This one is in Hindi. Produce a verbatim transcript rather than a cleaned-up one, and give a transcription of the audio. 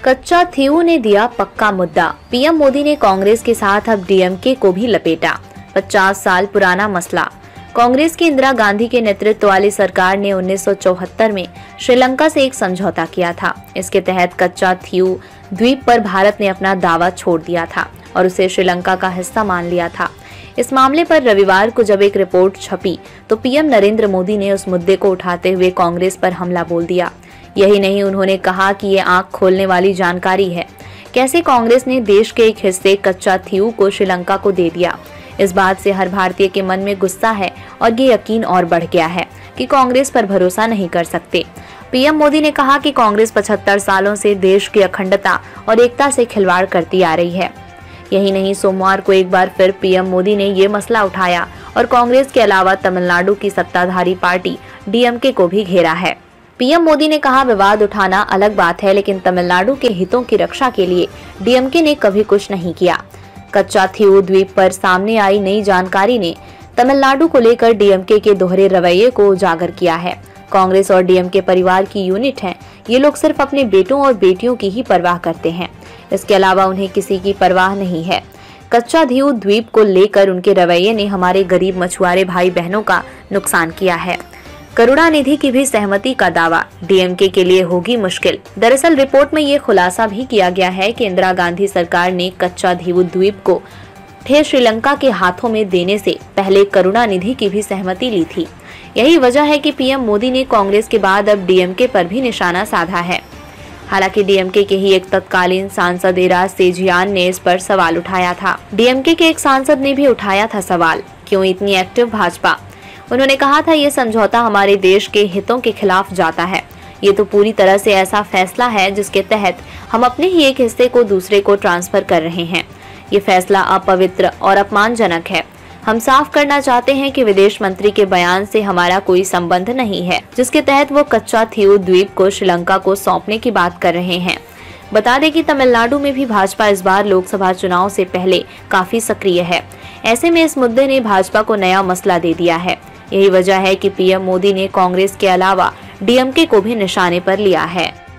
कच्चा थीऊ ने दिया पक्का मुद्दा। पीएम मोदी ने कांग्रेस के साथ अब डीएमके को भी लपेटा। पचास साल पुराना मसला। कांग्रेस की इंदिरा गांधी के नेतृत्व वाली सरकार ने उन्नीस सौ चौहत्तर में श्रीलंका से एक समझौता किया था। इसके तहत कच्चा थीऊ द्वीप पर भारत ने अपना दावा छोड़ दिया था और उसे श्रीलंका का हिस्सा मान लिया था। इस मामले पर रविवार को जब एक रिपोर्ट छपी तो पीएम नरेंद्र मोदी ने उस मुद्दे को उठाते हुए कांग्रेस पर हमला बोल दिया। यही नहीं, उन्होंने कहा कि ये आंख खोलने वाली जानकारी है। कैसे कांग्रेस ने देश के एक हिस्से कच्चा थीऊ को श्रीलंका को दे दिया। इस बात से हर भारतीय के मन में गुस्सा है और ये यकीन और बढ़ गया है कि कांग्रेस पर भरोसा नहीं कर सकते। पीएम मोदी ने कहा कि कांग्रेस पचहत्तर सालों से देश की अखंडता और एकता से खिलवाड़ करती आ रही है। यही नहीं, सोमवार को एक बार फिर पीएम मोदी ने ये मसला उठाया और कांग्रेस के अलावा तमिलनाडु की सत्ताधारी पार्टी डीएमके को भी घेरा है। पीएम मोदी ने कहा, विवाद उठाना अलग बात है, लेकिन तमिलनाडु के हितों की रक्षा के लिए डीएमके ने कभी कुछ नहीं किया। कच्चा थीऊ द्वीप पर सामने आई नई जानकारी ने तमिलनाडु को लेकर डीएमके के दोहरे रवैये को उजागर किया है। कांग्रेस और डीएमके परिवार की यूनिट हैं। ये लोग सिर्फ अपने बेटों और बेटियों की ही परवाह करते हैं। इसके अलावा उन्हें किसी की परवाह नहीं है। कच्चा थीऊ द्वीप को लेकर उनके रवैये ने हमारे गरीब मछुआरे भाई बहनों का नुकसान किया है। करुणानिधि की भी सहमति का दावा, डीएमके के लिए होगी मुश्किल। दरअसल रिपोर्ट में ये खुलासा भी किया गया है कि इंदिरा गांधी सरकार ने कच्चा थीऊ द्वीप को फिर श्रीलंका के हाथों में देने से पहले करुणानिधि की भी सहमति ली थी। यही वजह है कि पीएम मोदी ने कांग्रेस के बाद अब डीएमके पर भी निशाना साधा है। हालांकि डीएमके के ही एक तत्कालीन सांसद एराज सेजियान ने इस पर सवाल उठाया था। डीएमके के एक सांसद ने भी उठाया था सवाल, क्यों इतनी एक्टिव भाजपा। उन्होंने कहा था, ये समझौता हमारे देश के हितों के खिलाफ जाता है। ये तो पूरी तरह से ऐसा फैसला है जिसके तहत हम अपने ही एक हिस्से को दूसरे को ट्रांसफर कर रहे हैं। ये फैसला अपवित्र और अपमानजनक है। हम साफ करना चाहते हैं कि विदेश मंत्री के बयान से हमारा कोई संबंध नहीं है, जिसके तहत वो कच्चा थीऊ द्वीप को श्रीलंका को सौंपने की बात कर रहे हैं। बता दें कि तमिलनाडु में भी भाजपा इस बार लोकसभा चुनाव से पहले काफी सक्रिय है। ऐसे में इस मुद्दे ने भाजपा को नया मसला दे दिया है। यही वजह है कि पीएम मोदी ने कांग्रेस के अलावा डीएमके को भी निशाने पर लिया है।